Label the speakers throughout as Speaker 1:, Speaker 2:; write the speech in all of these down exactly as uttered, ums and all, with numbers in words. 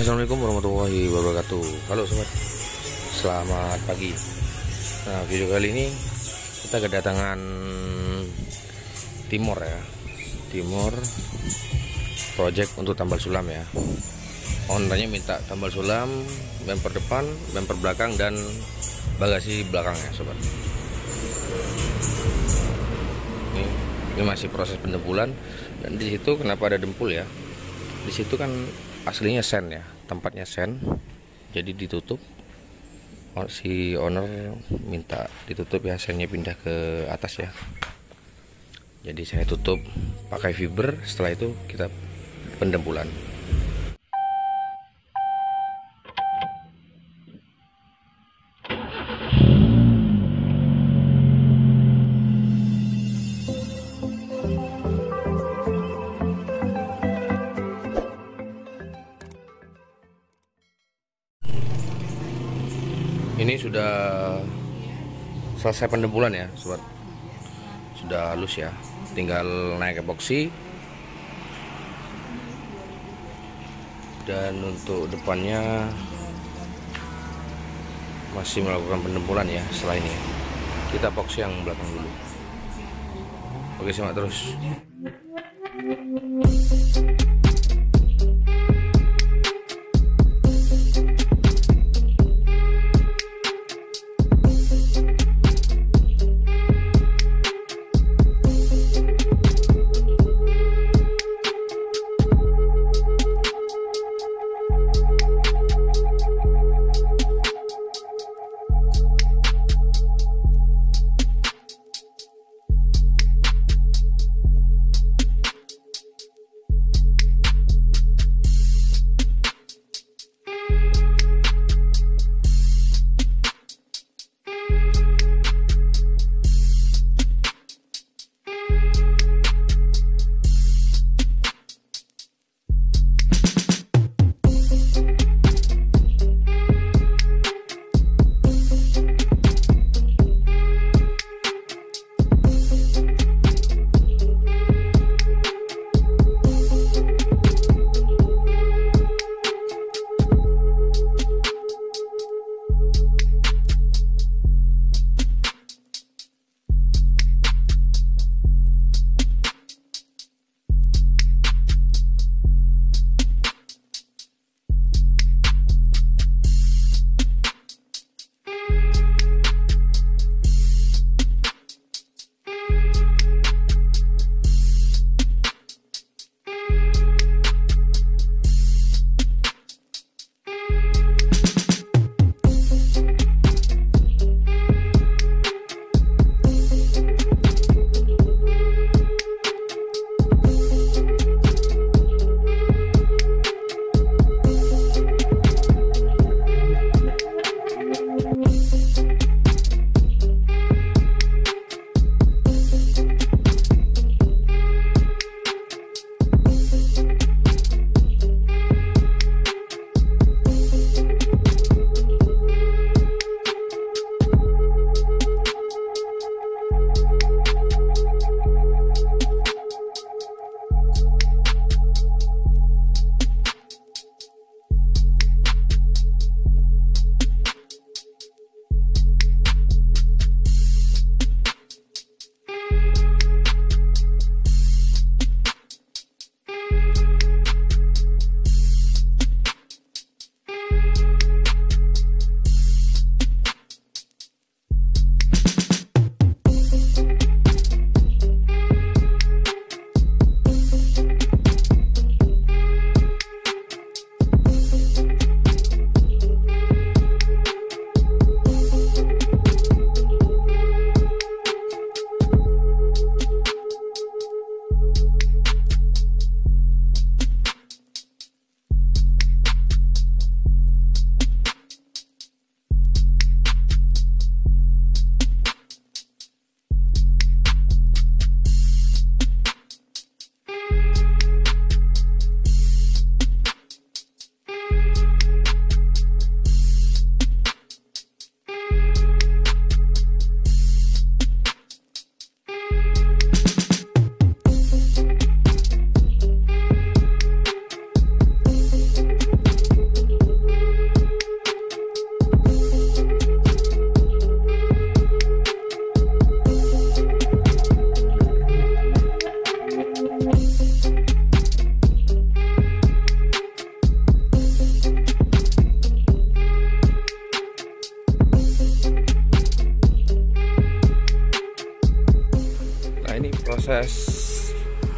Speaker 1: Assalamualaikum warahmatullahi wabarakatuh. Halo sobat, selamat pagi. Nah, video kali ini kita kedatangan Timor ya, Timor project untuk tambal sulam ya. Ownernya minta tambal sulam, bumper depan, bumper belakang, dan bagasi belakangnya sobat. Ini, ini masih proses pendempulan, dan di situ kenapa ada dempul ya? Di situ kan aslinya sen ya, tempatnya sen, jadi ditutup. Si owner minta ditutup ya, sennya pindah ke atas ya. Jadi saya tutup pakai fiber. Setelah itu kita pendempulan. Ini sudah selesai pendempulan ya sobat, sudah halus ya, tinggal naik epoksi. Dan untuk depannya masih melakukan pendempulan ya. Setelah ini kita epoksi yang belakang dulu. Oke, simak terus.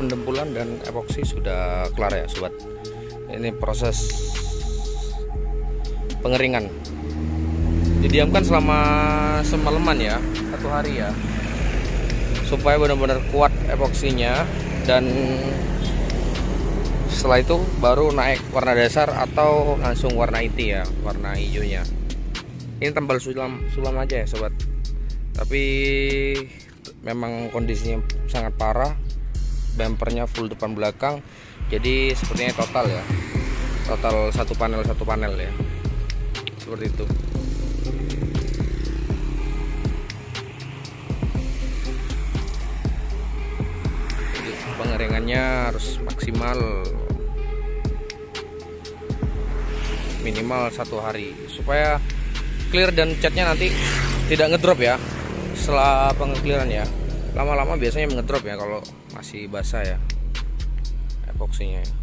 Speaker 1: pendempulan dan epoksi sudah kelar ya sobat. Ini proses pengeringan, didiamkan selama semalaman ya, satu hari ya, supaya benar-benar kuat epoksinya. Dan setelah itu baru naik warna dasar atau langsung warna inti ya, warna hijaunya. Ini tambal sulam sulam aja ya sobat, tapi memang kondisinya sangat parah. Bumpernya full depan belakang, jadi sepertinya total ya, total satu panel satu panel ya, seperti itu. Jadi, pengeringannya harus maksimal minimal satu hari supaya clear dan catnya nanti tidak ngedrop ya setelah pengekliran ya. Lama-lama biasanya ngedrop ya kalau masih basah ya epoksinya ya.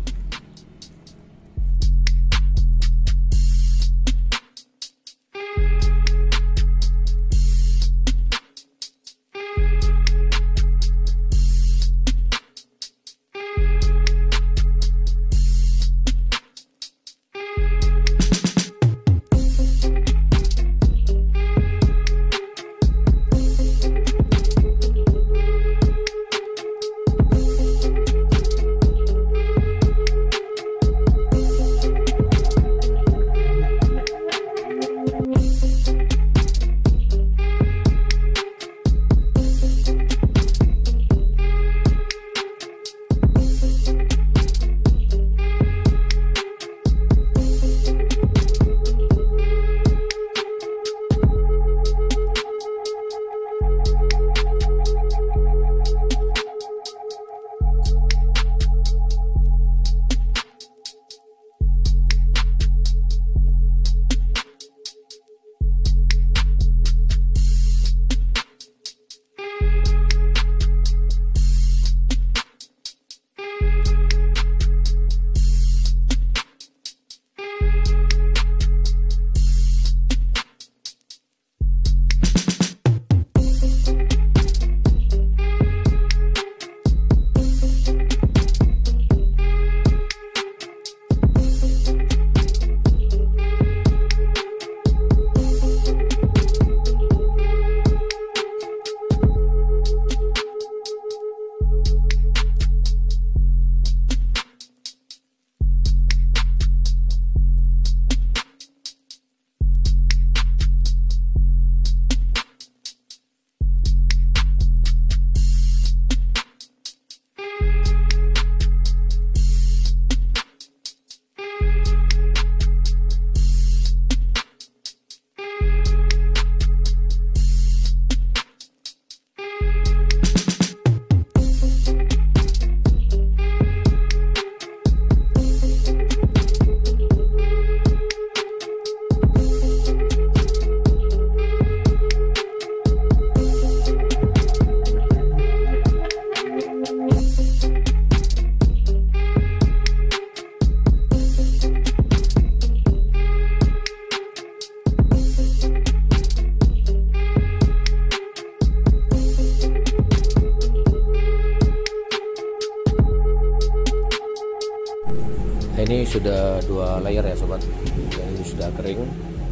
Speaker 1: Ini sudah dua layer ya sobat, dan ini sudah kering.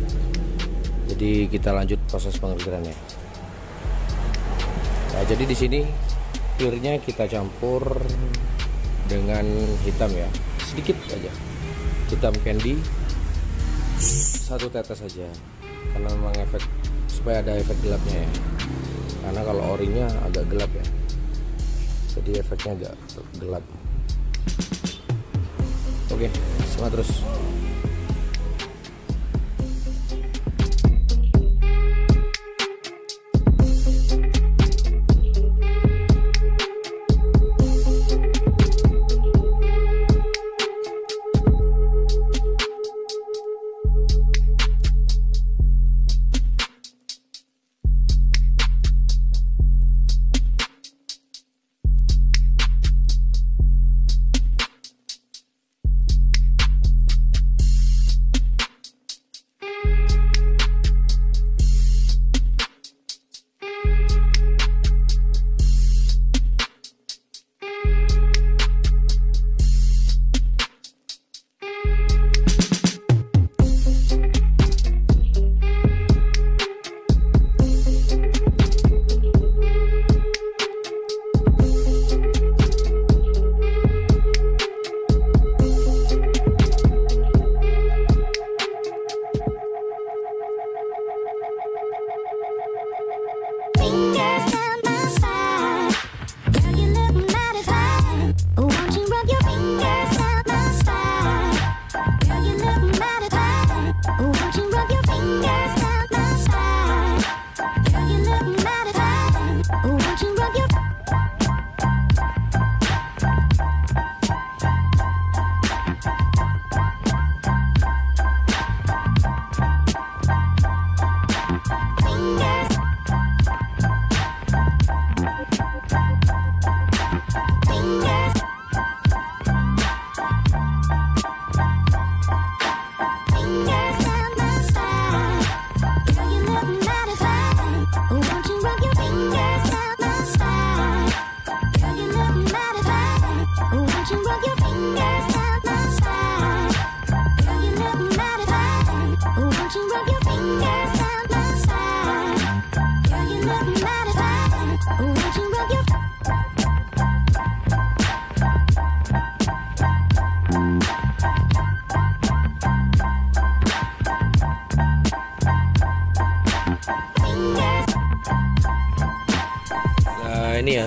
Speaker 1: Jadi kita lanjut proses pengerirannya. Nah, jadi di sini clearnya kita campur dengan hitam ya, sedikit aja, hitam candy satu tetes saja, karena memang efek supaya ada efek gelapnya ya. Karena kalau orinya agak gelap ya, jadi efeknya agak gelap. Oke, semangat terus.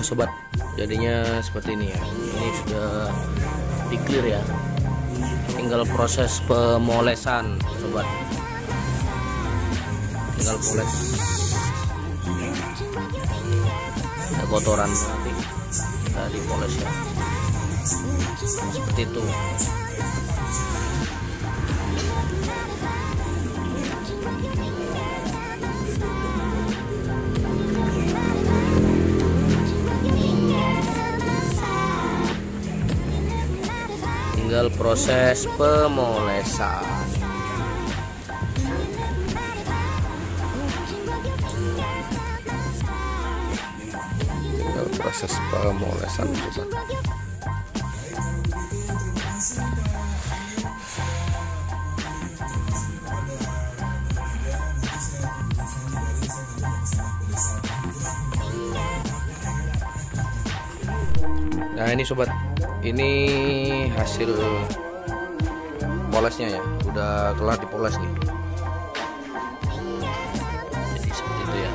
Speaker 1: ya sobat, jadinya seperti ini ya. Ini sudah di clear ya, tinggal proses pemolesan sobat, tinggal poles. Ada kotoran nanti kita dipoles ya, seperti itu. Tinggal proses pemolesan. Tinggal proses pemolesan sobat. Nah ini sobat, ini hasil polesnya ya, udah kelar dipoles nih. Jadi seperti itu ya.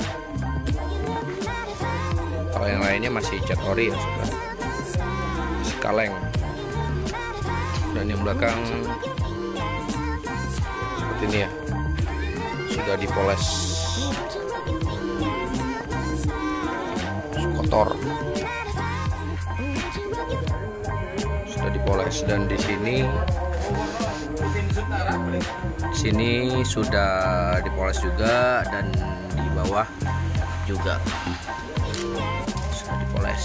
Speaker 1: Kalau yang lainnya masih cat ori ya sobat, masih kaleng. Dan yang belakang seperti ini ya, sudah dipoles, kotor. Dipoles. Dan di sini di sini sudah dipoles juga, dan di bawah juga sudah dipoles.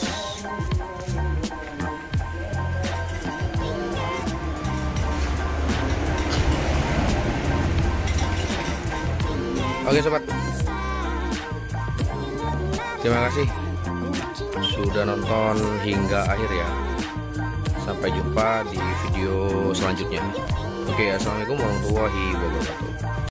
Speaker 1: Oke sobat, terima kasih sudah nonton hingga akhir ya. Sampai jumpa di video selanjutnya. Oke, assalamualaikum warahmatullahi wabarakatuh.